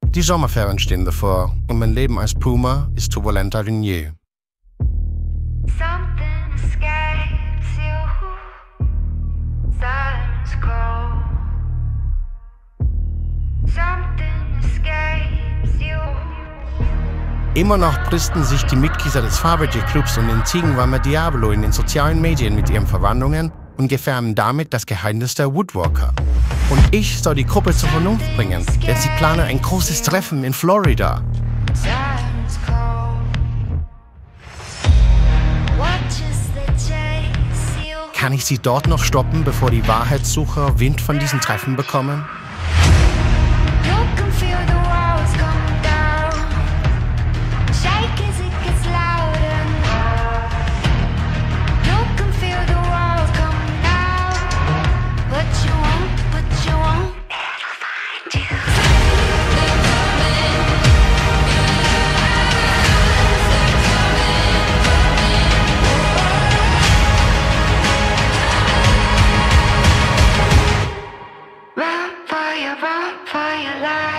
Die Sommerferien stehen bevor und mein Leben als Puma ist turbulenter denn je. Something escapes you. Silence cold. Something escapes you. Immer noch brüsten sich die Mitglieder des Fabergé Clubs und den Ziegenwärmer Diablo in den sozialen Medien mit ihren Verwandlungen und gefährden damit das Geheimnis der Woodwalker. Und ich soll die Gruppe zur Vernunft bringen, denn sie planen ein großes Treffen in Florida. Silence cold. Watches that chase you. Kann ich sie dort noch stoppen, bevor die Wahrheitssucher Wind von diesen Treffen bekommen? You can feel the walls come down. Shake as it gets louder. You can feel the walls come down. But you won't. It'll find you. Run for your life.